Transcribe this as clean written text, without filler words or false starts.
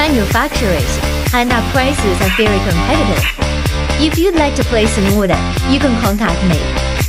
manufacturers, and our prices are very competitive. If you'd like to place an order, you can contact me.